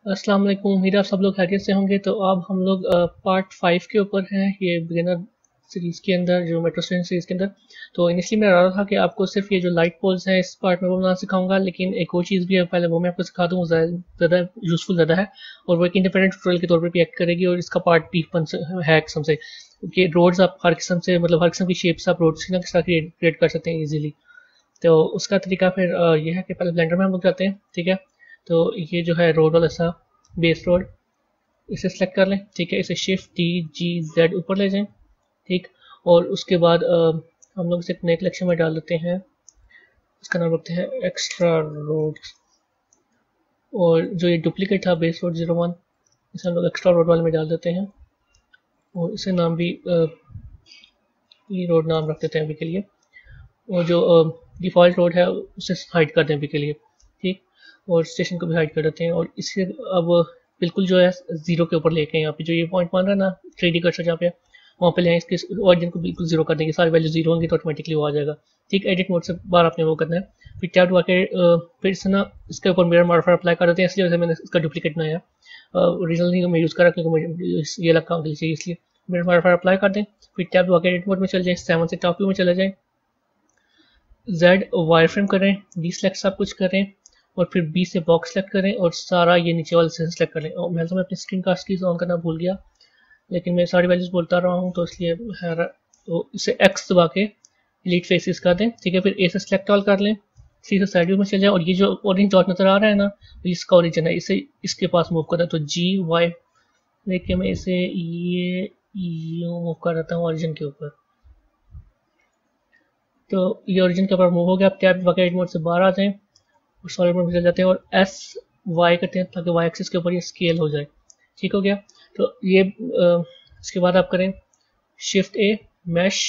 अस्सलाम वालेकुम। उम्मीद है आप सब लोग खैरियत से होंगे। तो अब हम लोग पार्ट 5 के ऊपर हैं, ये बिगिनर सीरीज़ के अंदर, जो मेट्रो स्टेशन सीरीज़ के अंदर। तो इनिशियली मैं रहा था कि आपको सिर्फ ये जो लाइट पोल्स हैं इस पार्ट में वो बनाना सिखाऊंगा, लेकिन एक और चीज़ भी है, पहले वो मैं आपको सिखा दूँ, ज़्यादा यूज़फुल ज़्यादा है और वो एक इंडिपेंडेंट ट्यूटोरियल के तौर पर भी एक्ट करेगी और इसका पार्ट भी है किस्म से, क्योंकि रोड्स आप हर किस्म से, मतलब हर किस्म की शेप्स आप रोड्स की ना किस तरह क्रिएट कर सकते हैं ईजिली। तो उसका तरीका फिर ये है कि पहले ब्लेंडर में हम लोग जाते हैं, ठीक है। तो ये जो है रोड वाला सा बेस रोड, इसे सेलेक्ट कर लें, ठीक है। इसे शिफ्ट टी जी जेड ऊपर ले जाएं, ठीक। और उसके बाद हम लोग इसे एक नए कलेक्शन में डाल देते हैं, इसका नाम रखते हैं एक्स्ट्रा रोड। और जो ये डुप्लीकेट था बेस रोड 01, इसे हम लोग एक्स्ट्रा रोड वाले में डाल देते हैं और इसे नाम भी ये रोड नाम रख देते हैं अभी के लिए। और जो डिफ़ॉल्ट रोड है उसे हाइड कर दें अभी के लिए, ठीक। और स्टेशन को भी हाइड कर देते हैं और इसे अब बिल्कुल जो है ज़ीरो के ऊपर लेके यहाँ पे जो ये पॉइंट मान रहा है ना 3D कर्सर जहाँ पे, वहाँ पे ले आए, इसके ऑरिजिन को बिल्कुल जीरो कर देंगे, सारी वैल्यू जीरो होंगी तो ऑटोमेटिकली वो आ जाएगा, ठीक। एडिट मोड से बाहर आपने वो करना है, फिर टैब दबा के फिर से ना इसके ऊपर मिरर मॉडिफायर अप्लाई कर देते हैं, इसलिए मैंने इसका डुप्लीकेट बनाया। ओरिजिनली मैं यूज़ करा क्योंकि मुझे ये लगा चाहिए, इसलिए मिरर मॉडिफायर अप्लाई कर दें। फिर टैब दबा के एडिट मोड में चले जाएँ, 7 से टॉप व्यू में चले जाएँ, Z वायर फ्रेम करें, B सेलेक्ट सब कुछ करें और फिर B से बॉक्स सेलेक्ट करें और सारा ये नीचे वाले से सेलेक्ट करें। और मैं अपनी स्क्रीन कास्ट की ऑन करना भूल गया, लेकिन मैं सारी वैल्यूज बोलता रहा हूँ तो इसलिए है। तो इसे X दबा के डिलीट फेसेस कर दें, ठीक है। फिर A से सेलेक्ट ऑल कर लें, C से साइड व्यू में चले जाए और ये जो ऑरेंज डॉट नजर आ रहा है ना, तो इसका ओरिजिन है, इसे इसके पास मूव करना है। तो G Y लेके मैं इसे ये यूँ मूव कर देता हूँ ओरिजिन के ऊपर। तो ये ओरिजिन के ऊपर मूव हो गया। आप टैब दबा के एडिट मोड से बाहर आ जाएं और सॉलिड मोड में चले जाते हैं और एस वाई करते हैं ताकि वाई एक्सिस के ऊपर ये स्केल हो जाए, ठीक हो गया। तो ये इसके बाद आप करें शिफ्ट ए मैश,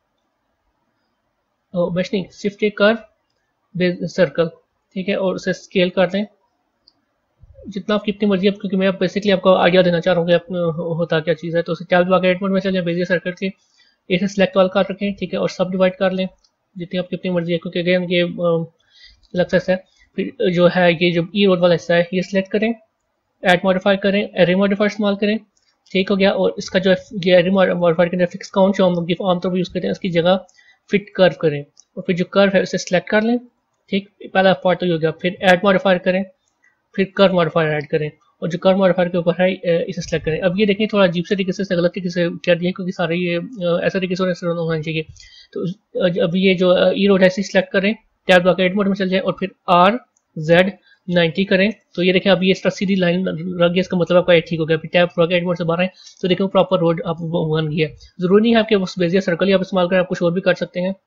मैश नहीं, शिफ्ट ए कर सर्कल, ठीक है। और उसे स्केल कर दें जितना आपकी इतनी मर्जी है, क्योंकि मैं बेसिकली आपको आइडिया देना चाह रहा हूँ कि होता क्या चीज़ है। तो उसे टैब दबा के एडिट मोड में चले जाए, बेजियर सर्कल के ए से सिलेक्ट वाल कर रखें, ठीक है। और सब डिवाइड कर लें जितनी आपकी अपनी मर्जी है, क्योंकि अगेन ये एक्सेस है। फिर जो है ये जो ई रोड वाला हिस्सा है ये सिलेक्ट करें, ऐड मॉडिफाई करें, एरे मॉडिफायर इस्तेमाल करें, ठीक हो गया। और इसका जो ये एरे मॉडिफायर के अंदर फिक्स काउंट जो हम लोग आमतौर पर यूज़ करते हैं, उसकी जगह फिट कर्व करें और फिर जो कर्व है उसे सिलेक्ट कर लें, ठीक। पहला पार्ट तो हो गया। फिर ऐड मॉडिफायर करें, फिर कर्व मॉडिफायर ऐड करें और जो कर्व मॉडिफायर के ऊपर है इसे सेलेक्ट करें। अब ये देखें थोड़ा अजीब से तरीके से, गलत तरीके से कर दिया, क्योंकि सारे ये ऐसे तरीके से होना चाहिए। तो अब ये जो ई रोड है इसे सिलेक्ट करें, टैब दबा के एडिट मोड में चल जाए और फिर RZ90 करें। तो ये देखें अभी ये सीधी लाइन रख गया, इसका मतलब आपका ठीक हो गया। फिर टैब दबा के एडिट मोड से बाहर आए तो देखें प्रॉपर रोड आप बन गया। जरूरी नहीं है कि बस बेजियर सर्कल ही आप इस्तेमाल करें, आप कुछ और भी कर सकते हैं।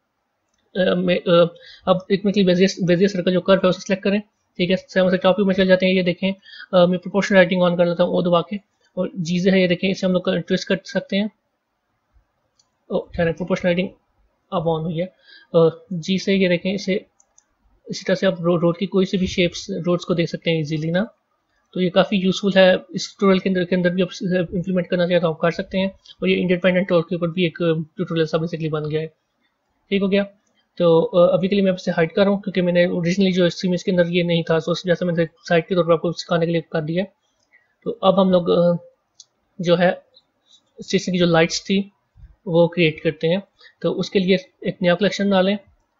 अब एक बेजियर सर्कल जो कर्व है उसे सेलेक्ट करें, ठीक है। 7 से टॉप व्यू में चल जाते हैं। ये देखें मैं प्रोपोर्शनल राइटिंग ऑन कर लेता हूँ, ओ दबा के, और जी से है ये देखें, इसे हम लोग ट्विस्ट कर सकते हैं। प्रोपोर्शनल राइटिंग अब ऑन हुई है। जी से ये देखें, इसे इसी तरह से आप रोड की कोई सी भी शेप्स रोड्स को देख सकते हैं इजीली ना। तो ये काफ़ी यूजफुल है, इस ट्यूटोरियल के अंदर भी आप इम्प्लीमेंट करना चाहें तो आप कर सकते हैं। और ये इंडिपेंडेंट टोर के ऊपर भी एक ट्यूटोरियल सा बेसिकली बन गया है, ठीक हो गया। तो अभी के लिए मैं इसे हाइड कर रहा हूँ, क्योंकि मैंने ओरिजिनली जो इस इमेज के अंदर ये नहीं था, तो जैसे मैंने साइड के तौर पर आपको सिखाने के लिए कर दिया। तो अब हम लोग जो है स्टेशन की जो लाइट्स थी वो क्रिएट करते हैं। तो उसके लिए एक नया कलेक्शन डालें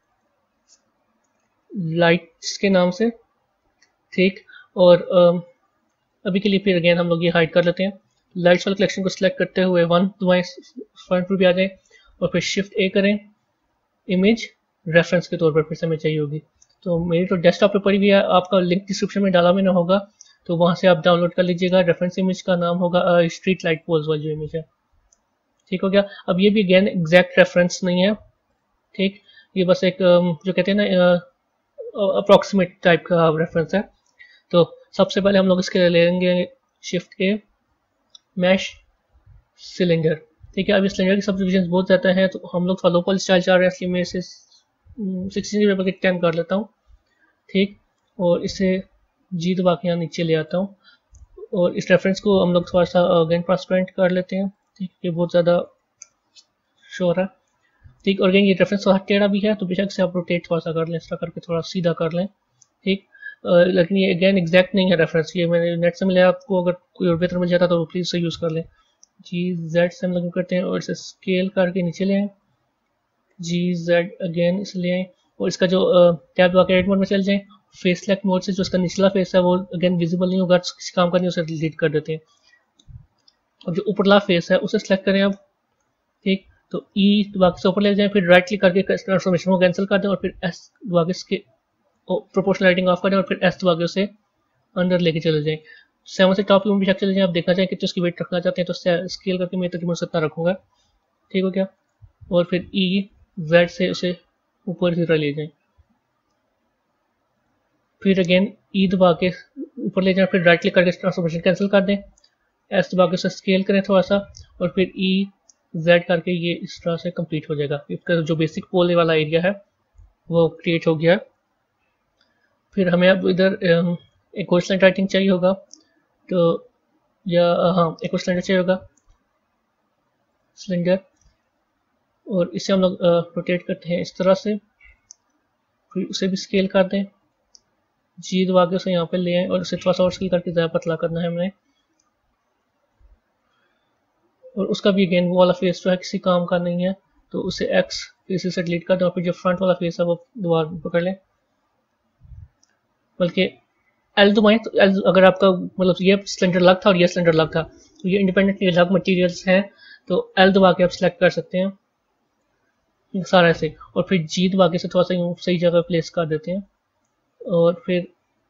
लाइट्स के नाम से, ठीक। और अभी के लिए फिर अगेन हम लोग ये हाइड कर लेते हैं। लाइट्स वाले कलेक्शन को सिलेक्ट करते हुए 1 दबाएं, फ्रंट पर भी आ जाए और फिर शिफ्ट ए करें, इमेज रेफरेंस के तौर पर फिर से हमें चाहिए होगी। तो मेरी तो डेस्कटॉप पे पड़ी हुई है, आपका लिंक डिस्क्रिप्शन में डाला मैंने होगा, तो वहाँ से आप डाउनलोड कर लीजिएगा। रेफरेंस इमेज का नाम होगा स्ट्रीट लाइट पोल्स वाली जो इमेज है, ठीक हो गया। अब ये भी अगेन एग्जैक्ट रेफरेंस नहीं है, ठीक। ये बस एक जो कहते हैं ना अप्रॉक्सीमेट टाइप का रेफरेंस है। तो सबसे पहले हम लोग इसके लिए लेंगे शिफ्ट ए मैश सिलेंडर, ठीक है। अब इस सिलेंडर की सब डिविजन बहुत ज़्यादा हैं, तो हम लोग लोकल स्टाइल चाह रहे हैं, इसलिए मैं इसे 16 पेपर के 10 कर लेता हूँ, ठीक। और इसे जी दबा के यहाँ नीचे ले आता हूँ और इस रेफरेंस को हम लोग थोड़ा सा अगेन ट्रांसपेरेंट कर लेते हैं, ठीक। ये बहुत ज़्यादा शोर है, ठीक। और अगेन ये रेफरेंस थोड़ा टेढ़ा भी है, तो बेशक से आप रोटेट थोड़ा सा कर लें, इस तरह करके थोड़ा सीधा कर लें, ठीक। लेकिन ये अगेन एग्जैक्ट नहीं है रेफरेंस, ये मैंने नेट से मिला आपको, अगर कोई और बेहतर मिल जाता तो प्लीज़ से यूज़ कर लें। GZ से हम लोग करते हैं और इसे स्केल करके नीचे ले आए, GZ अगेन इसे ले आए और इसका जो टैब दबा के एडिट मोड में चल जाएं, फेस सेलेक्ट मोड से जो इसका निचला फेस है वो अगेन विजिबल नहीं होगा, किसी काम का नहीं, उसे डिलीट कर देते हैं। अब जो ऊपरला फेस है उसे सेलेक्ट करें आप, ठीक, तो ई दबा के ऊपर ले जाएं, फिर राइट क्लिक करके ट्रांसफॉर्मेशन को कैंसिल कर दें और फिर एस दबा के इसके प्रोपोर्शनल लाइटिंग ऑफ करें और फिर एस दबा के उसे अंदर लेके चले जाएं। 7 से टॉप व्यू में भी चले जाएं, आप देखना चाहें कितनी उसकी वेट रखना चाहते हैं तो स्केल करके मैं तकरीबन 70 रखूंगा, ठीक हो गया। और फिर ई जेड से उसे ऊपर की तरह ले जाएं, फिर अगेन ई दबा के ऊपर ले जाएं, फिर राइट क्लिक करके ट्रांसफॉर्मेशन कैंसिल कर दें, एस दबा के उसे स्केल करें थोड़ा सा और फिर ई जेड करके ये इस तरह से कंप्लीट हो जाएगा। इसका जो बेसिक पोल वाला एरिया है वो क्रिएट हो गया। फिर हमें अब इधर एक और स्लाइड राइटिंग चाहिए होगा, तो या हाँ एक और सिलेंडर चाहिए होगा, सिलेंडर, और इसे हम लोग रोटेट करते हैं इस तरह से, फिर उसे भी स्केल कर दें, जी दबा के उसे यहाँ पे ले आए और उसे थोड़ा सा और स्केल करके ज़्यादा पतला करना है हमने। और उसका भी अगेन वो वाला फेस जो है किसी काम का नहीं है तो उसे एक्स फेस से डिलीट कर दें और फिर जो फ्रंट वाला फेस है वो दोबारा पकड़ लें, बल्कि एल दबाएं तो एल, अगर आपका मतलब ये सिलेंडर अलग था और ये सिलेंडर अलग था तो ये इंडिपेंडेंटली अलग मटेरियल्स हैं, तो एल दबा के आप सिलेक्ट कर सकते हैं सारा ऐसे, और फिर जी दबा के से थोड़ा सा यूँ सही जगह प्लेस कर देते हैं और फिर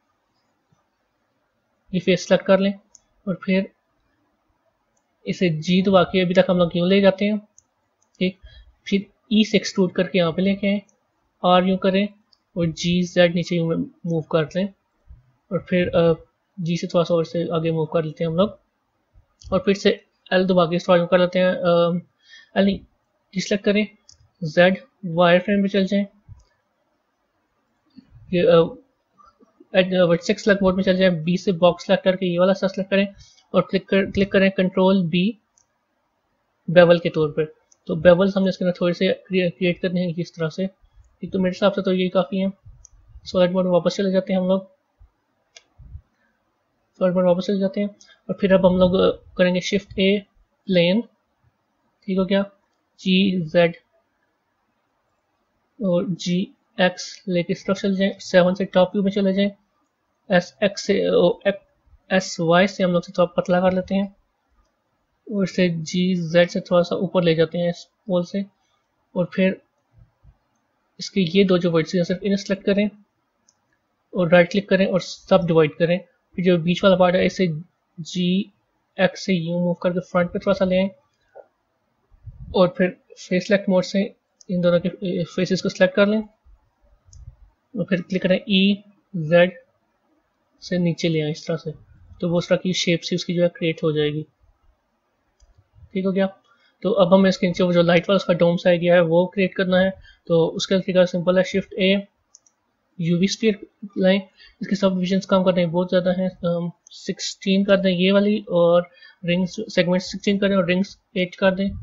ये फेस सेलेक्ट कर लें और फिर इसे जी दबा के अभी तक हम लोग यूँ ले जाते हैं, ठीक, फिर ई से एक्सट्रूड करके यहाँ पे लेके आए, आर यूँ करें और जी जेड नीचे यूँ मूव कर लें और फिर जी से थोड़ा सा और से आगे मूव कर लेते हैं हम लोग और फिर से एल दबा के थोड़ा यूँ कर लेते हैं, एल नहीं जी सेलेक्ट करें, जेड वायर फ्रेम पे चल जाएं, वर्टेक्स सेलेक्ट मोड में चल जाएं, बी से बॉक्स सेलेक्ट करके ये वाला सा सेलेक्ट करें और क्लिक करें कंट्रोल बी बेवल के तौर पर। तो बेवल्स हमने इसके अंदर थोड़े से क्रिएट करने हैं इस तरह से, ठीक, तो मेरे हिसाब से तो ये काफ़ी है। सॉलिड मोड में वापस चले जाते हैं हम लोग, सॉलिड मोड वापस चले जाते हैं और फिर अब हम लोग करेंगे शिफ्ट ए प्लेन, ठीक हो गया, जी जेड और जी एक्स लेके इस तरफ चले जाएं, 7 से टॉप व्यू में चले जाएं, एस एक्स से एस वाई से हम लोग से थोड़ा पतला कर लेते हैं और इसे जी जेड से थोड़ा सा ऊपर ले जाते हैं इस पोल से और फिर इसके ये दो जो वर्ड्स हैं सिर्फ इन्हें सेलेक्ट करें और राइट क्लिक करें और सब डिवाइड करें, फिर जो बीच वाला पार्ट है इसे जी एक्स से यू मूव करके फ्रंट पे थोड़ा सा ले आए और फिर फेस सेलेक्ट मोड से इन दोनों के फेसेस को सिलेक्ट कर लें और फिर क्लिक करें ई जेड से नीचे ले आए इस तरह से, तो वो उस तरह की शेप से उसकी जो है क्रिएट हो जाएगी, ठीक हो गया। तो अब हमें इसके नीचे वो जो लाइट वाला उसका डोम सा एरिया है वो क्रिएट करना है, तो उसका तरीका सिंपल है, शिफ्ट ए यूवी स्फीयर लाएं, इसके सब डिविजन्स काम करने बहुत ज़्यादा हैं, 16 कर दें ये वाली और रिंग्स सेगमेंट 16 कर दें और रिंग्स 8 कर दें,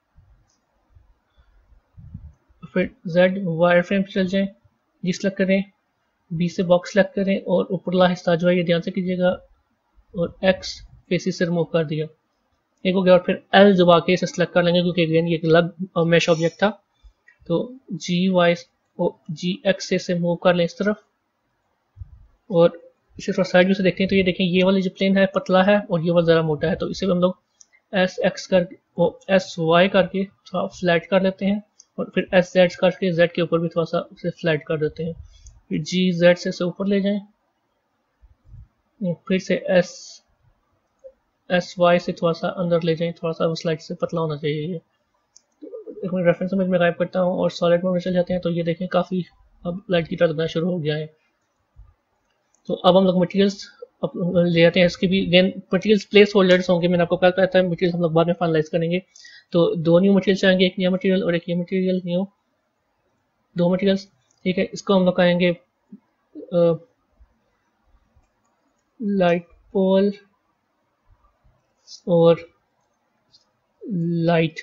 फिर Z वायर फ्रेम पे चल जाएं, जी सेलेक्ट करें, बी से बॉक्स सेलेक्ट करें और ऊपरला हिस्सा जो है ये ध्यान से कीजिएगा और X फेसिस से रिमूव कर दिया, एक हो गया। और फिर L दबा के इसे सेलेक्ट कर लेंगे क्योंकि अगेन ये एक अलग मैश ऑब्जेक्ट था, तो जी एक्स से मूव कर लें इस तरफ और इसे थोड़ा साइड व्यू से देखते हैं तो ये देखें ये वाली जो प्लेन है पतला है और ये वाला ज़रा मोटा है, तो इसे हम लोग एस वाई करके थोड़ा फ्लैट कर लेते हैं और फिर एस जेड करके जेड के ऊपर भी थोड़ा सा उसे फ्लैट कर देते हैं, फिर जी जेड से ऊपर ले जाएं, फिर से एस वाई से थोड़ा सा अंदर ले जाएं, थोड़ा सा वो स्लाइड से पतला होना चाहिए ये। एक मैं रेफरेंस इमेज में गायब करता हूँ और सॉलिड मोड में चले जाते हैं तो ये देखें काफ़ी अब लाइट की तरह लगना शुरू हो गया है। तो अब हम लोग मटेरियल्स ले जाते हैं, इसके भी अगेन मटेरियल्स प्लेस होल्डर्स होंगे, मैंने आपको कहा था मटेरियल हम लोग बाद में फाइनलाइज करेंगे, तो दो न्यू मटेरियल आएंगे, एक नया मटेरियल और एक ये मटेरियल न्यू, दो मटेरियल्स, ठीक है। इसको हम लोग कहेंगे लाइट पोल और लाइट,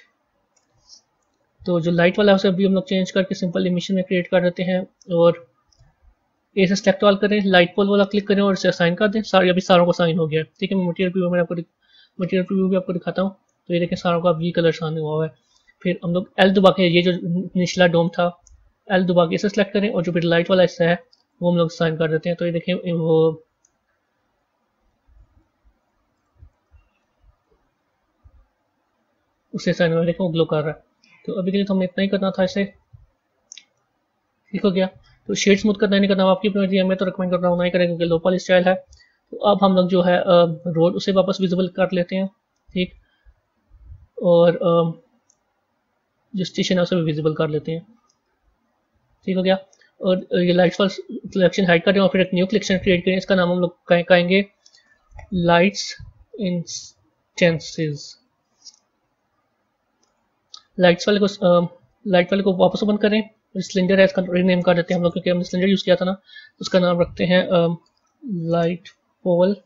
तो जो लाइट वाला है उसे अभी हम लोग चेंज करके सिंपल इमिशन में क्रिएट कर देते हैं और ए से सेलेक्ट ऑल करें, लाइट पोल वाला क्लिक करें और इसे असाइन कर दें। सारे अभी सारों को साइन हो गया है। ठीक है, मैं मटेरियल प्रीव्यू भी आपको दिखाता हूँ। तो ये देखें सारों का ये कलर साइन हुआ हुआ है। फिर हम लोग एल दबा के, ये जो निचला डोम था, एल दबा के इसे सेलेक्ट करें और जो फिर लाइट वाला हिस्सा है वो हम लोग साइन कर देते हैं। तो ये देखें वो उससे साइन हुआ, देखें वो ग्लो कर रहा है। तो अभी के लिए तो हमने इतना ही करना था इसे। ठीक हो गया। तो शेड स्मूथ करना नहीं करना आपकी मर्जी है, मैं तो रिकमेंड कर रहा हूँ नहीं करें क्योंकि लो पॉली स्टाइल है। तो अब हम लोग जो है रोड उसे वापस विजिबल कर लेते हैं। ठीक, और जो स्टेशन है उसे भी विजिबल कर लेते हैं। ठीक हो गया। और ये लाइट्स वाला कलेक्शन हाइड करें और फिर एक न्यू कलेक्शन क्रिएट करें। इसका नाम हम लोग कहेंगे लाइट्स इंस्टेंसेस। लाइट वाले को वापस ओपन करें। सिलेंडर है, इसका रीनेम कर देते हैं हम लोग क्योंकि हमने सिलेंडर यूज किया था ना। उसका नाम रखते हैं लाइट पोल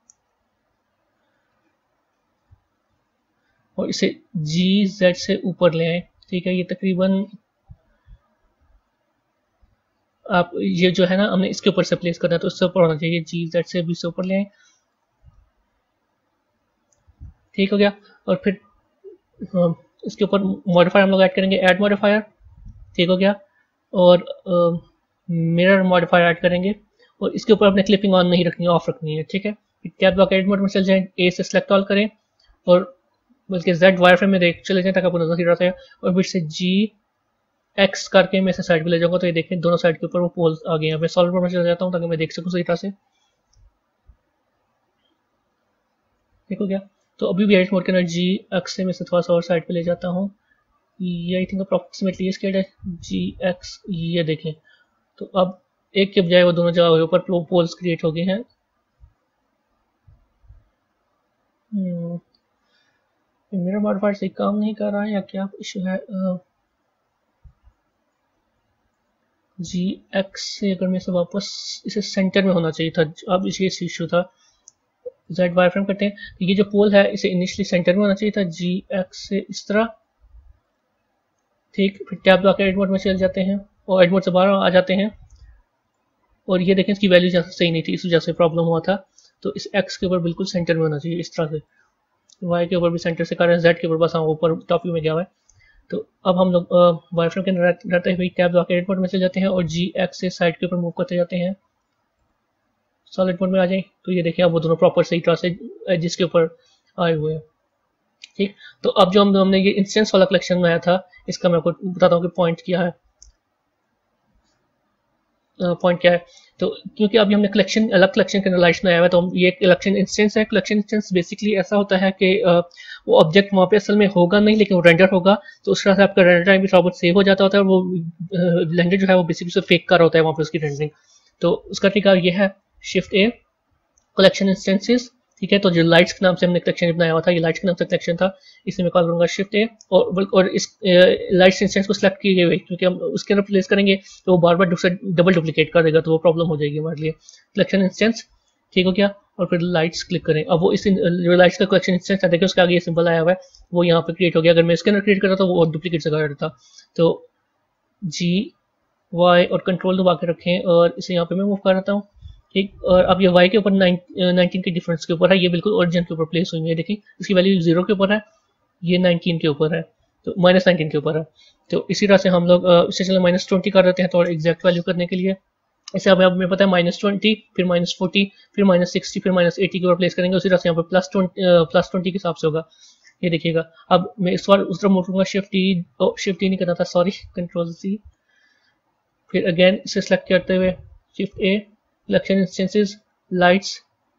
और इसे GZ से ऊपर ले आए। ठीक है, ये तकरीबन आप ये जो है ना हमने इसके ऊपर से प्लेस करना है तो इससे ऊपर होना चाहिए, GZ से भी से ऊपर ले आए। ठीक हो गया। और फिर इसके ऊपर मॉडिफायर हम लोग ऐड करेंगे, ऐड मॉडिफायर। ठीक हो गया। और मिरर मॉडिफायर ऐड करेंगे और इसके ऊपर अपने क्लिपिंग ऑन नहीं रखनी है, ऑफ रखनी है। ठीक है, टैब लॉक एडिट मोड में चल जाएं, ए से सेलेक्ट ऑल करें और बल्कि Z वायर फ्रेम में देख चले जाएं ताकि आपको नजर रहा है। और फिर से GX करके मैं इसे साइड पे ले जाऊंगा। तो ये देखें दोनों साइड के ऊपर वो पोल्स आ गए हैं। मैं सॉलिड मोड में चला जाता हूँ ताकि मैं देख सकूँ सही तरह से। ठीक हो गया। तो अभी भी एडिट मोड के अंदर GX से मैं इसे थोड़ा सा और साइड पे ले जाता हूँ। ये आई थिंक अप्रोक्सीमेटली ये स्केड है GX, ये देखें। तो अब एक के बजाय वो दोनों जगह ऊपर पोल्स क्रिएट हो गए हैं। मेरा मॉडिफायर सही काम नहीं कर रहा है या क्या इशू है? GX से अगर मैं इसे वापस इसे सेंटर में होना चाहिए था, अब इसे इशू था। Z वायर फ्रेम करते हैं, तो ये जो पोल है इसे इनिशियली सेंटर में होना चाहिए था, GX से इस तरह। ठीक, फिर टैब लॉक एडिट मोड में चल जाते हैं और एडिट मोड से बाहर आ जाते हैं और ये देखें इसकी वैल्यू सही नहीं थी, इस वजह से प्रॉब्लम हुआ था। तो इस X के ऊपर बिल्कुल सेंटर में होना चाहिए इस तरह से। Y के ऊपर भी सेंटर से कर रहे हैं, Z के ऊपर बस ऊपर टॉप व्यू में गया हुआ है। तो अब हम लोग वायर फ्रेम के अंदर रहते हुए टैब लॉक एडिट मोड में चल जाते हैं और GX से साइड के ऊपर मूव करते जाते हैं। सॉलिड मोड में आ जाए तो ये देखिए अब वो दोनों प्रॉपर सही तरह से जिसके ऊपर आए हुए हैं। ठीक, तो अब जो हमने ये इंस्टेंस वाला कलेक्शन बनाया था इसका मैं आपको बताता हूँ कि पॉइंट क्या है। तो क्योंकि अभी हमने कलेक्शन अलग कलेक्शन के अंदर लाइट्स बनाया हुआ है तो हम ये कलेक्शन इंस्टेंस है। कलेक्शन इंस्टेंस बेसिकली ऐसा होता है कि वो ऑब्जेक्ट वहाँ पे असल में होगा नहीं लेकिन वो रेंडर होगा, तो उस तरह से आपका रेंडर टाइम भी थोड़ा बहुत सेव हो जाता होता है और वो ब्लेंडर जो है वो बेसिकली फेक कर रहा होता है वहाँ पे उसकी रेंडरिंग। तो उसका तरीका ये है शिफ्ट A कलेक्शन इंस्टेंसेस। ठीक है, तो जो लाइट्स के नाम से हमने कलेक्शन बनाया हुआ था, ये लाइट्स के नाम से कलेक्शन था, इसे मैं कॉल करूंगा शिफ्ट A और इस लाइट्स इंस्टेंस को सिलेक्ट किए हुए क्योंकि हम उसके अंदर प्लेस करेंगे तो वो बार बार डबल डुप्लीकेट कर देगा तो वो प्रॉब्लम हो जाएगी हमारे लिए। कलेक्शन इंस्टेंस ठीक हो गया और फिर लाइट्स क्लिक करें। अब वो इस जो लाइट्स का कलेक्शन इंस्टेंस है देखिए उसके आगे ये सिंबल आया हुआ है वो यहाँ पे क्रिएट हो गया। अगर मैं इसके अंदर क्रिएट करता तो वो डुप्लीकेट से कर देता। तो GY और कंट्रोल दबा के रखें और इसे यहाँ पे मैं मूव कर रहा हूँ। ठीक, और अब ये Y के ऊपर 19 के डिफरेंस के ऊपर है, ये बिल्कुल ओरिजिन के ऊपर प्लेस हुई है। देखिए इसकी वैल्यू 0 के ऊपर है, ये 19 के ऊपर है, तो -19 के ऊपर है। तो इसी तरह से हम लोग इसे चलो -20 कर देते हैं तो एग्जैक्ट वैल्यू करने के लिए। ऐसे अब हमें पता है -20 फिर -40 फिर -60 फिर -80 के ऊपर प्लेस करेंगे। उसी तरह से यहाँ पर +20 के हिसाब से होगा। ये देखिएगा अब मैं इस बार उस तरफ मोटूंगा शिफ्ट ई नहीं करना था, सॉरी, कंट्रोल C। फिर अगेन इसे सेलेक्ट करते हुए shift A collection instances lights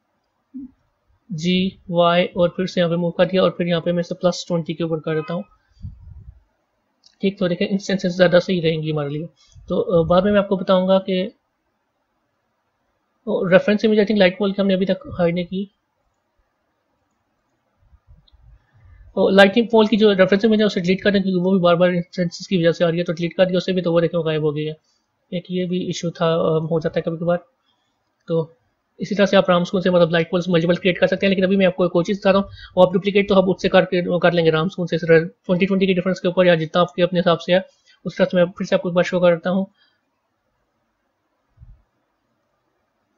GY और फिर से यहाँ पे मूव कर दिया और फिर यहाँ पे मैं इसे +20 के ऊपर कर देता हूँ। ठीक, तो देखिए इंस्टेंसेस ज़्यादा सही रहेंगी हमारे लिए। तो बाद में मैं आपको बताऊंगा कि reference image I think light pole की हमने अभी तक हाइड नहीं की। तो लाइटिंग पोल की जो रेफरेंस इमेज है उसे डिलीट कर दें क्योंकि वो भी बार बार इंस्टेंसेस की वजह से आ रही है, तो डिलीट कर दिया उसे भी, तो वो देखो गायब हो गई है। एक ये भी इशू था, हो जाता है कभी कभार। तो इसी तरह से आप राम स्कूल से मतलब लाइट पोल्स मल्टीपल क्रिएट कर सकते हैं, लेकिन अभी मैं आपको एक और चीज़ बता रहा हूँ, वो आप डुप्लीकेट तो आप उससे कर लेंगे राम स्कूल से 2020 के डिफरेंस के ऊपर या जितना आपके अपने हिसाब से है उस तरह से मैं फिर से आपको एक बार शो करता हूँ।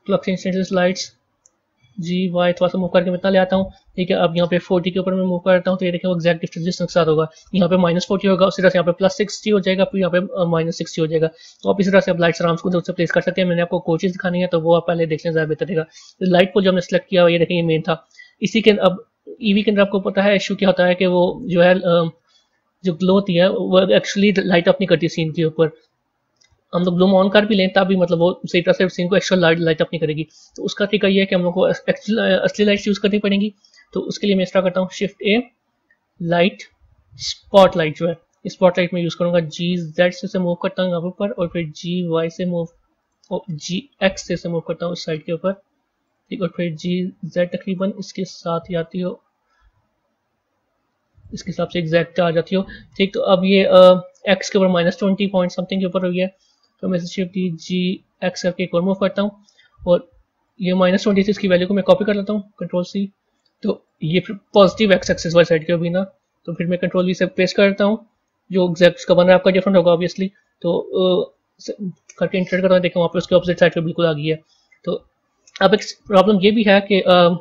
Clock instance lights G Y थोड़ा सा मूव करके मैं इतना ले आता हूँ, ठीक है। अब यहाँ पे 40 के ऊपर मैं मूव करता हूँ तो ये देखिए वो एक्जैक्ट डिस्टेंस के साथ होगा। यहाँ पे -40 होगा, उसी तरह से यहाँ पे +60 हो जाएगा, फिर यहाँ पे -60 हो जाएगा। तो आप इसी तरह से आप लाइट्स आराम से प्लेस कर सकते हैं। मैंने आपको कोई चीज़ दिखानी है तो वो आप पहले देख लें, ज़्यादा बेहतर रहेगा। तो लाइट पोल जो हमने सेलेक्ट किया ये देखिए ये मेन था। इसी के अब ईवी के अंदर आपको पता है इशू क्या होता है कि वो जो है जो ग्लो होती है वो एक्चुअली लाइट अप नहीं करती सीन के ऊपर। हम लोग ब्लूम ऑन कर भी लें तब भी मतलब वो सही तरह से सीन को एक्स्ट्रा लाइट अप नहीं करेगी। तो उसका तरीका ये है कि हम लोग को असली लाइट यूज़ करनी पड़ेगी। तो उसके लिए मैं इस तरह करता हूँ, shift A, light, spot light जो है स्पॉट लाइट में यूज़ करूँगा। GZ से मूव करता हूँ यहाँ पे ऊपर, और फिर GY से मूव, GX से मूव करता हूँ इस साइड के ऊपर, ठीक। और फिर GZ तकरीबन इसके साथ ही आती हो, इसके हिसाब से एग्जैक्ट आ जाती हो, ठीक। तो अब ये एक्स के ऊपर -20 पॉइंट समथिंग के ऊपर हुई है। तो मैं शिफ्ट GX करके एक और मूव करता हूँ, और ये -20 इसकी वैल्यू को मैं कॉपी कर लेता हूँ, Ctrl+C। तो ये फिर पॉजिटिव एक्स एक्सिस वाली साइड के भी ना, तो फिर मैं Ctrl+V से पेस्ट करता हूँ। जो एग्जैक्ट का बन रहा है आपका डिफरेंट होगा ऑब्वियसली। तो करके इंटरेट करता हूँ, देखें वहाँ पे उसके ऑपोजिट साइड पे बिल्कुल आ गई है। तो अब एक प्रॉब्लम ये भी है कि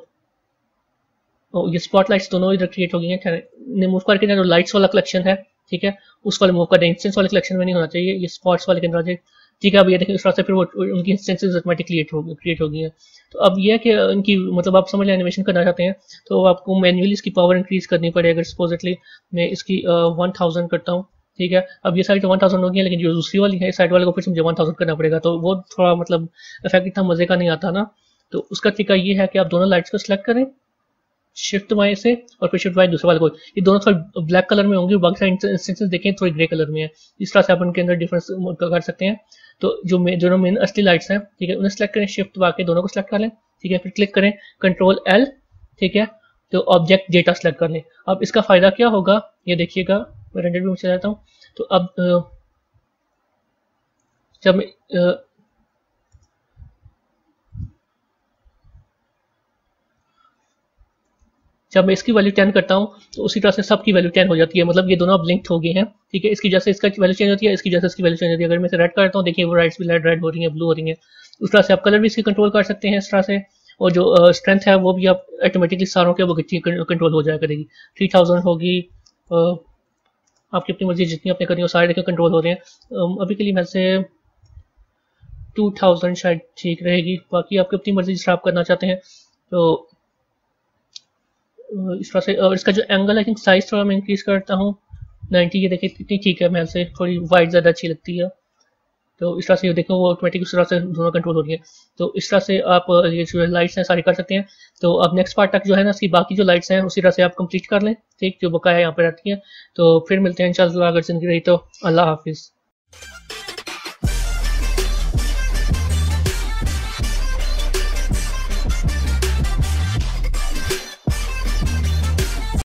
ये स्पॉटलाइट्स दोनों इधर क्रिएट हो गई हैं। मूव करके जो लाइट्स वाला कलेक्शन है, ठीक है, उस वाले मूव कर इंस्टेंस वाले कलेक्शन में नहीं होना चाहिए, ये स्पॉट्स वाले के अंदर आ जाए, ठीक है। अब ये देखिए इस तरह से फिर वो उनकी इंस्टेंसेस ऑटोमेटिक क्रिएट हो गई हैं। तो अब ये है कि इनकी मतलब आप समझ लें एनिमेशन करना चाहते हैं तो आपको मैन्युअली इसकी पावर इंक्रीज करनी पड़ेगी। अगर सपोजिटली मैं इसकी 1000 करता हूँ, ठीक है। अब ये साइड तो 1000 हो गई है, लेकिन जो दूसरी वाली है साइड वाले को फिर मुझे 1000 करना पड़ेगा, तो वो थोड़ा मतलब इफेक्ट इतना मजे का नहीं आता ना। तो उसका तरीका ये है कि आप दोनों लाइट्स को सिलेक्ट करें, शिफ्ट वाई से, और फिर शिफ्ट वाई दूसरे वाले को, ये दोनों थोड़ा ब्लैक कलर में होंगे, बाकी सारे इंस्टेंसेस देखें थोड़ी ग्रे कलर में है। इस तरह से आप उनके अंदर डिफरेंस कर सकते हैं। तो जो मेन असली लाइट्स हैं, ठीक है, उन्हें सेलेक्ट करें, शिफ्ट वाके दोनों को सेलेक्ट कर लें, ठीक है। फिर क्लिक करें Ctrl+L, ठीक है। तो ऑब्जेक्ट डेटा सेलेक्ट कर लें। अब इसका फायदा क्या होगा ये देखिएगा, मैं रेंडर व्यू में चला जाता हूँ। तो अब जब मैं जब मैं इसकी वैल्यू 10 करता हूँ तो उसी तरह से सबकी वैल्यू 10 हो जाती है। मतलब ये दोनों अब लिंक्ड हो गए हैं, ठीक है। इसकी जैसे इसका वैल्यू चेंज होती है, इसकी जैसे इसकी वैल्यू चेंज होती है। अगर मैं इसे रेड करता हूँ, देखिए वो राइट्स भी रेड हो रही है, ब्लू हो रही है। उस तरह से आप कलर भी इसकी कंट्रोल कर सकते हैं इस तरह से। और जो स्ट्रेंथ है वो भी आप ऑटोमेटिकली सारों के वो कंट्रोल हो जाया करेगी। 3000 होगी, आपकी अपनी मर्जी जितनी आपने करनी हो सारे देखिए कंट्रोल हो रहे हैं। अभी के लिए मैं से 2000 शायद ठीक रहेगी, बाकी आपकी अपनी मर्जी जिस तरह आप करना चाहते हैं। तो इस तरह से, और इसका जो एंगल आई थिंक साइज थोड़ा मैं इंक्रीज करता हूँ 90, ये देखिए कितनी ठीक है, मैं से थोड़ी वाइड ज़्यादा अच्छी लगती है। तो इस तरह से देखो वो ऑटोमेटिक उस तरह से दोनों कंट्रोल हो रही है। तो इस तरह से आप ये जो लाइट्स हैं सारी कर सकते हैं। तो अब नेक्स्ट पार्ट तक जो है ना इसकी बाकी जो लाइट्स हैं उसी तरह से आप कंप्लीट कर लें, ठीक, जो बकाया यहाँ पर रहती हैं। तो फिर मिलते हैं इंशाल्लाह, अगर जिंदगी रही तो। अल्लाह हाफिज़।